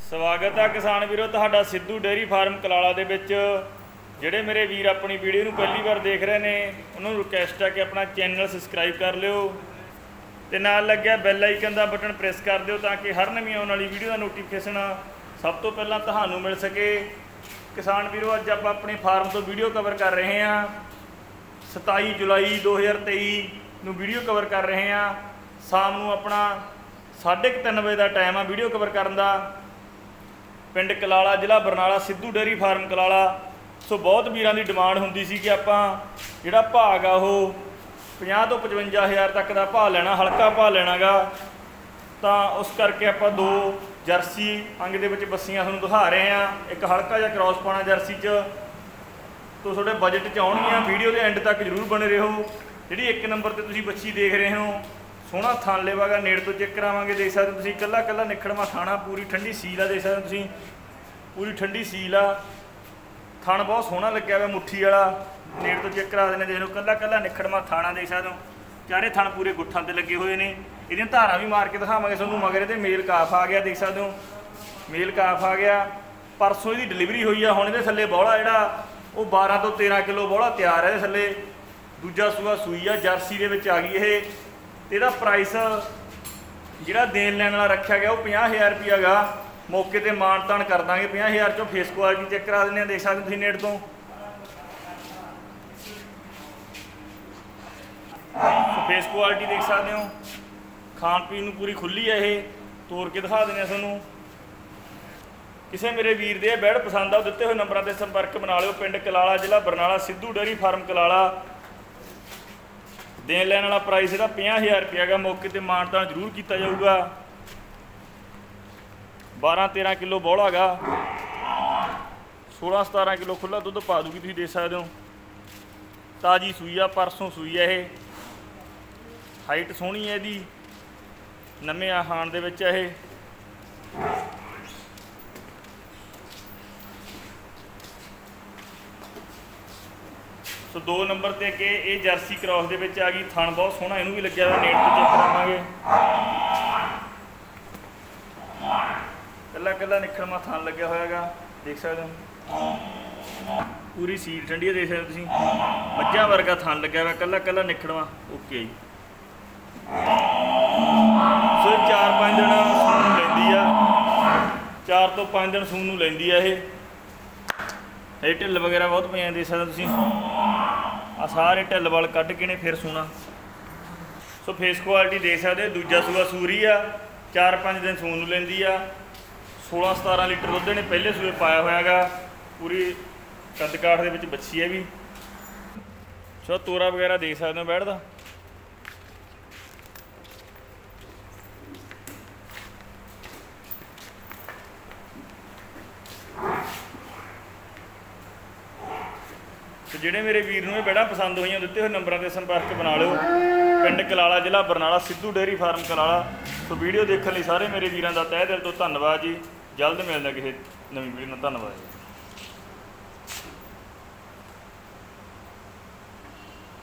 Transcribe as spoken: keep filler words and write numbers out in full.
ਸਵਾਗਤ ਹੈ ਕਿਸਾਨ ਵੀਰੋ ਤੁਹਾਡਾ ਸਿੱਧੂ ਡੇਅਰੀ ਫਾਰਮ ਕਲਾਲਾ ਦੇ ਵਿੱਚ। ਜਿਹੜੇ ਮੇਰੇ ਵੀਰ ਆਪਣੀ ਵੀਡੀਓ ਨੂੰ ਪਹਿਲੀ ਵਾਰ ਦੇਖ ਰਹੇ ਨੇ ਉਹਨਾਂ ਨੂੰ ਰਿਕਵੈਸਟ ਹੈ ਕਿ ਆਪਣਾ ਚੈਨਲ ਸਬਸਕ੍ਰਾਈਬ ਕਰ ਲਿਓ ਤੇ ਨਾਲ ਲੱਗਿਆ ਬੈਲ ਆਈਕਨ ਦਾ ਬਟਨ ਪ੍ਰੈਸ ਕਰ ਦਿਓ ਤਾਂ ਕਿ ਹਰ ਨਵੀਂ ਆਉਣ ਵਾਲੀ ਵੀਡੀਓ ਦਾ ਨੋਟੀਫਿਕੇਸ਼ਨ ਸਭ ਤੋਂ ਪਹਿਲਾਂ ਤੁਹਾਨੂੰ ਮਿਲ ਸਕੇ। ਕਿਸਾਨ ਵੀਰੋ ਅੱਜ ਆਪਾਂ ਆਪਣੇ ਫਾਰਮ ਤੋਂ ਵੀਡੀਓ ਕਵਰ ਕਰ ਰਹੇ ਹਾਂ। ਸਤਾਈ ਜੁਲਾਈ ਦੋ ਹਜ਼ਾਰ ਤੇਈ ਨੂੰ ਵੀਡੀਓ ਕਵਰ ਕਰ ਰਹੇ ਹਾਂ। ਸ਼ਾਮ ਨੂੰ ਆਪਣਾ ਸਾਢੇ ਕੁ ਤਿੰਨ ਵਜੇ ਦਾ ਟਾਈਮ ਆ ਵੀਡੀਓ ਕਵਰ ਕਰਨ ਦਾ। ਪਿੰਡ ਕਲਾਲਾ, ਜ਼ਿਲ੍ਹਾ Barnala, Sidhu dairy farm Kalala. So ਬਹੁਤ ਵੀਰਾਂ ਦੀ ਡਿਮਾਂਡ ਹੁੰਦੀ ਸੀ ਕਿ ਆਪਾਂ ਜਿਹੜਾ ਭਾਗ ਆ ਉਹ ਪੰਜਾਹ ਤੋਂ ਪਚਵੰਜਾ ਹਜ਼ਾਰ ਤੱਕ ਦਾ ਭਾਅ ਲੈਣਾ, ਹਲਕਾ ਭਾਅ ਲੈਣਾ ਗਾ। ਤਾਂ ਉਸ ਕਰਕੇ ਆਪਾਂ ਦੋ ਜਰਸੀ ਅੰਗ ਦੇ ਵਿੱਚ ਬੱਸੀਆਂ ਤੁਹਾਨੂੰ ਦਿਖਾ ਰਹੇ ਹਾਂ। ਇੱਕ ਹਲਕਾ ਜਿਹਾ ਕ੍ਰੋਸ ਪਾਉਣਾ ਜਰਸੀ 'ਚ, ਤੋ ਤੁਹਾਡੇ ਬਜਟ 'ਚ ਆਉਣਗੀਆਂ। ਵੀਡੀਓ ਦੇ ਐਂਡ ਤੱਕ ਜ਼ਰੂਰ ਬਣੇ ਰਹੋ। ਜਿਹੜੀ ਇੱਕ ਨੰਬਰ 'ਤੇ ਤੁਸੀਂ ਬੱਚੀ ਦੇਖ ਰਹੇ ਹੋ, ਸੋਹਣਾ ਥਣ ਲੇਵਾਗਾ, ਨੇੜ ਤੋਂ ਚੈੱਕ ਕਰਾਵਾਂਗੇ। ਦੇਖ ਸਕਦੇ ਹੋ ਤੁਸੀਂ ਕੱਲਾ ਕੱਲਾ ਨਿਖੜਵਾ ਥਾਣਾ, ਪੂਰੀ ਠੰਡੀ ਸੀਲ ਆ। ਦੇਖ ਸਕਦੇ ਹੋ ਤੁਸੀਂ ਪੂਰੀ ਠੰਡੀ ਸੀਲ ਆ। ਥਣ ਬਹੁਤ ਸੋਹਣਾ ਲੱਗਿਆ ਹੋਇਆ, ਮੁੱਠੀ ਵਾਲਾ। ਨੇੜ ਤੋਂ ਚੈੱਕ ਕਰਾ ਦਿੰਦੇ, ਦੇਖ ਲਓ ਕੱਲਾ ਕੱਲਾ ਨਿਖੜਵਾ ਥਾਣਾ। ਦੇਖ ਸਕਦੇ ਹੋ ਚਾਰੇ ਥਣ ਪੂਰੇ ਗੁੱਠਾਂ 'ਤੇ ਲੱਗੇ ਹੋਏ ਨੇ। ਇਹਦੀਆਂ ਧਾਰਾਂ ਵੀ ਮਾਰ ਕੇ ਦਿਖਾਵਾਂਗੇ ਤੁਹਾਨੂੰ। ਮਗਰ ਇਹਦੇ ਮੇਲ ਕਾਫ ਆ ਗਿਆ, ਦੇਖ ਸਕਦੇ ਹੋ ਮੇਲ ਕਾਫ ਆ ਗਿਆ। ਪਰਸੋਂ ਇਹਦੀ ਡਿਲੀਵਰੀ ਹੋਈ ਆ। ਹੁਣ ਇਹਦੇ ਥੱਲੇ ਬੌਲਾ ਜਿਹੜਾ ਉਹ ਬਾਰਾਂ ਤੋਂ ਤੇਰਾਂ ਕਿਲੋ ਬੌਲਾ ਤਿਆਰ ਹੈ। ਇਹਦੇ ਥੱਲੇ ਦੂਜਾ ਸੂਆ ਸੂਈ ਆ, ਜਰਸੀ ਦੇ ਵਿੱਚ ਆ ਗਈ ਇਹ। ਇਹਦਾ ਪ੍ਰਾਈਸ ਜਿਹੜਾ ਦੇਣ ਲੈਣ ਵਾਲਾ ਰੱਖਿਆ ਗਿਆ ਉਹ ਪੰਜਾਹ ਹਜ਼ਾਰ ਰੁਪਈਆ ਗਾ। ਮੌਕੇ 'ਤੇ ਮਾਣ ਤਾਣ ਕਰ ਦਾਂਗੇ। ਪੰਜਾਹ ਹਜ਼ਾਰ 'ਚੋਂ ਫੇਸ ਕੁਆਲਿਟੀ ਚੈੱਕ ਕਰਾ ਦਿੰਦੇ ਹਾਂ। ਦੇਖ ਸਕਦੇ ਤੁਸੀਂ ਨੇੜ ਤੋਂ ਫੇਸ ਕੁਆਲਿਟੀ ਦੇਖ ਸਕਦੇ ਹੋ। ਖਾਣ ਪੀਣ ਨੂੰ ਪੂਰੀ ਖੁੱਲੀ ਹੈ ਇਹ। ਤੋੜ ਕੇ ਦਿਖਾ ਦਿੰਦੇ ਹਾਂ ਤੁਹਾਨੂੰ। ਕਿਸੇ ਮੇਰੇ ਵੀਰ ਦੇ ਬੈਡ ਪਸੰਦ ਆ ਦਿੱਤੇ ਹੋਏ ਨੰਬਰਾਂ 'ਤੇ ਸੰਪਰਕ ਬਣਾ ਲਿਓ। ਪਿੰਡ ਕਲਾਲਾ, ਜ਼ਿਲ੍ਹਾ ਬਰਨਾਲਾ, ਸਿੱਧੂ ਡੇਅਰੀ ਫਾਰਮ ਕਲਾਲਾ। ਦੇਣ ਲੈਣ ਵਾਲਾ ਪ੍ਰਾਈਸ ਇਹਦਾ ਪੰਜਾਹ ਹਜ਼ਾਰ ਰੁਪਇਆ ਗਾ। ਮੌਕੇ 'ਤੇ ਮਾਣ ਤਾਣ ਜ਼ਰੂਰ ਕੀਤਾ ਜਾਊਗਾ। ਬਾਰਾਂ ਤੇਰਾਂ ਕਿਲੋ ਬੌਲਾ ਗਾ। ਸੋਲਾਂ ਸਤਾਰਾਂ ਕਿਲੋ ਖੁੱਲ੍ਹਾ ਦੁੱਧ ਪਾ ਦੂਗੀ, ਤੁਸੀਂ ਦੇਖ ਸਕਦੇ ਹੋ। ਤਾਜ਼ੀ ਸੂਈ ਆ, ਪਰਸੋਂ ਸੂਈ ਆ ਇਹ। ਹਾਈਟ ਸੋਹਣੀ ਹੈ ਇਹਦੀ, ਨਵੇਂ ਆਹਾਣ ਦੇ ਵਿੱਚ ਇਹ। ਸੋ ਦੋ ਨੰਬਰ 'ਤੇ ਕਿ ਇਹ ਜਰਸੀ ਕ੍ਰੋਸ ਦੇ ਵਿੱਚ ਆ ਗਈ। ਥਣ ਬਹੁਤ ਸੋਹਣਾ ਇਹਨੂੰ ਵੀ ਲੱਗਿਆ ਹੋਇਆ। ਨੇੜ ਤੋਂ ਚੈੱਕ ਕਰਾਵਾਂਗੇ। ਕੱਲਾ ਕੱਲਾ ਨਿਖੜਮਾ ਥਣ ਲੱਗਿਆ ਹੋਇਆ ਗਾ, ਦੇਖ ਸਕਦੇ ਹੋ। ਪੂਰੀ ਸੀਲ ਠੰਡੀ ਹੈ, ਦੇਖ ਸਕਦੇ ਤੁਸੀਂ। ਮੱਝਾਂ ਵਰਗਾ ਥਣ ਲੱਗਿਆ ਹੋਇਆ, ਕੱਲਾ ਕੱਲਾ ਨਿਖੜਮਾ। ਓਕੇ ਜੀ। ਸੋ ਚਾਰ ਪੰਜ ਦਿਨ ਸੂਣ ਨੂੰ ਲੈਂਦੀ ਆ। ਚਾਰ ਤੋਂ ਪੰਜ ਦਿਨ ਸੂਣ ਨੂੰ ਲੈਂਦੀ ਆ ਇਹ। ਇਹ ਢਿੱਲ ਵਗੈਰਾ ਬਹੁਤ ਪਈਆਂ, ਦੇਖ ਸਕਦੇ ਤੁਸੀਂ। ਆ ਸਾਰੇ ਢਿੱਲ ਵਾਲ ਕੱਢ ਕੇ ਨੇ ਫਿਰ ਸੂਣਾ। ਸੋ ਫੇਸ ਕੁਆਲਿਟੀ ਦੇਖ ਸਕਦੇ ਹੋ। ਦੂਜਾ ਸੂਆ ਸੂਰੀ ਆ। ਚਾਰ ਪੰਜ ਦਿਨ ਸੂਣ ਨੂੰ ਲੈਂਦੀ ਆ। ਸੋਲਾਂ ਸਤਾਰਾਂ ਲੀਟਰ ਦੁੱਧ ਨੇ ਪਹਿਲੇ ਸੂਏ ਪਾਇਆ ਹੋਇਆ ਗਾ। ਪੂਰੀ ਕੱਦ ਕਾਠ ਦੇ ਵਿੱਚ ਬੱਚੀ ਹੈ ਵੀ। ਸੋ ਤੋਰਾ ਵਗੈਰਾ ਦੇਖ ਸਕਦੇ ਹੋ ਬੈਠਦਾ। ਤੇ ਜਿਹੜੇ ਮੇਰੇ ਵੀਰ ਨੂੰ ਇਹ ਬੈੜਾ ਪਸੰਦ ਹੋਈਆਂ ਦਿੱਤੇ ਹੋਏ ਨੰਬਰਾਂ 'ਤੇ ਸੰਪਰਕ ਬਣਾ ਲਿਓ। ਪਿੰਡ ਕਲਾਲਾ, ਜ਼ਿਲ੍ਹਾ Barnala, Sidhu dairy farm Kalala. So video ਦੇਖਣ ਲਈ ਸਾਰੇ ਮੇਰੇ ਵੀਰਾਂ ਦਾ ਤਹਿ ਦਿਲ ਤੋਂ ਧੰਨਵਾਦ ਜੀ। ਜਲਦ ਮਿਲਦਾ ਕਿਸੇ ਨਵੀਂ ਵੀਡੀਓ ਨਾਲ। ਧੰਨਵਾਦ ਜੀ।